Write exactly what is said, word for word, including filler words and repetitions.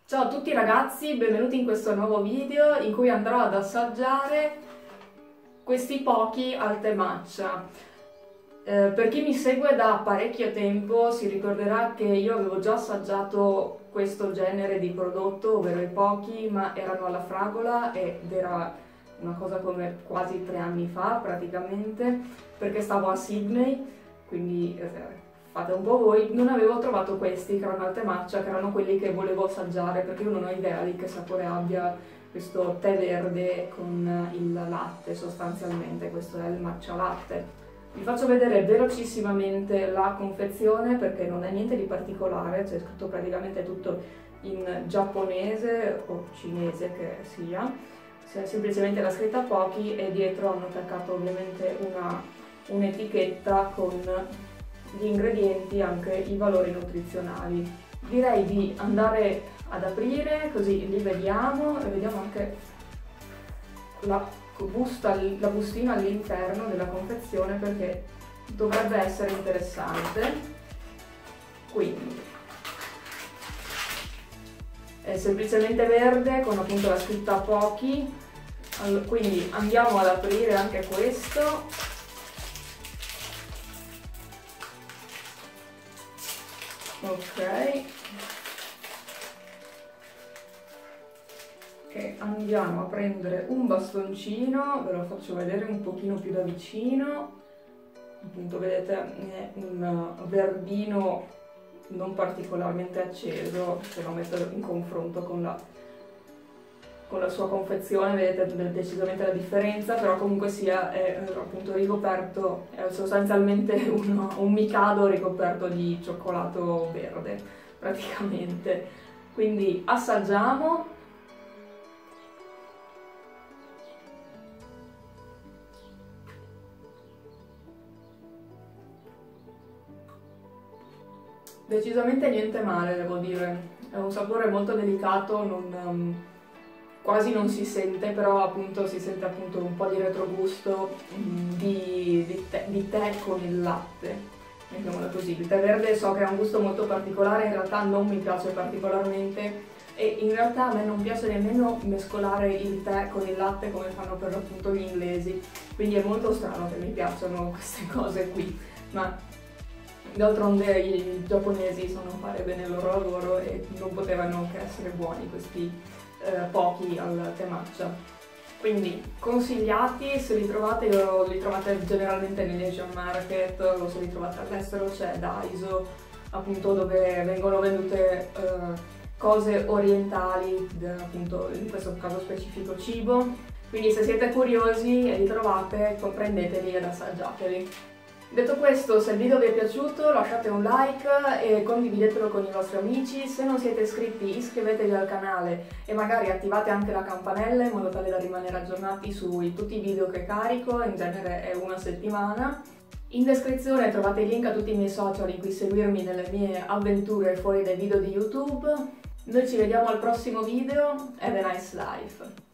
Ciao a tutti ragazzi, benvenuti in questo nuovo video in cui andrò ad assaggiare questi pochi al tè matcha. Eh, per chi mi segue da parecchio tempo si ricorderà che io avevo già assaggiato questo genere di prodotto, ovvero i pochi, ma erano alla fragola ed era una cosa come quasi tre anni fa praticamente, perché stavo a Sydney, quindi eh, fate un po' voi. Non avevo trovato questi che erano al tè matcha, che erano quelli che volevo assaggiare, perché io non ho idea di che sapore abbia questo tè verde con il latte sostanzialmente. Questo è il matcha latte. Vi faccio vedere velocissimamente la confezione perché non è niente di particolare, c'è scritto praticamente tutto in giapponese o cinese che sia, c'è semplicemente la scritta pochi e dietro hanno attaccato ovviamente un'etichetta con gli ingredienti, anche i valori nutrizionali. Direi di andare ad aprire così li vediamo e vediamo anche la busta, la bustina all'interno della confezione perché dovrebbe essere interessante. Quindi è semplicemente verde con appunto la scritta pochi. Allora, quindi andiamo ad aprire anche questo. Ok, e andiamo a prendere un bastoncino, ve lo faccio vedere un pochino più da vicino. Appunto vedete è un verdino non particolarmente acceso, se lo metto in confronto con la, con la sua confezione vedete decisamente la differenza, però comunque sia è appunto ricoperto, è sostanzialmente un, un mikado ricoperto di cioccolato verde praticamente. Quindi assaggiamo. Decisamente niente male, devo dire, è un sapore molto delicato, non, um, quasi non si sente, però appunto si sente appunto un po' di retrogusto um, di, di, tè, di tè con il latte, mettiamola così. Il tè verde so che ha un gusto molto particolare, in realtà non mi piace particolarmente e in realtà a me non piace nemmeno mescolare il tè con il latte come fanno per l'appunto gli inglesi, quindi è molto strano che mi piacciono queste cose qui, ma d'altronde i giapponesi sanno fare bene il loro lavoro e non potevano che essere buoni questi eh, pochi al tè matcha. Quindi consigliati, se li trovate, li trovate generalmente negli Asian Market o se li trovate all'estero c'è Daiso, appunto dove vengono vendute eh, cose orientali, appunto in questo caso specifico cibo. Quindi se siete curiosi e li trovate, prendeteli ed assaggiateli. Detto questo, se il video vi è piaciuto lasciate un like e condividetelo con i vostri amici. Se non siete iscritti iscrivetevi al canale e magari attivate anche la campanella in modo tale da rimanere aggiornati su tutti i video che carico, in genere è una settimana. In descrizione trovate il link a tutti i miei social in cui seguirmi nelle mie avventure fuori dai video di YouTube. Noi ci vediamo al prossimo video, have a nice life!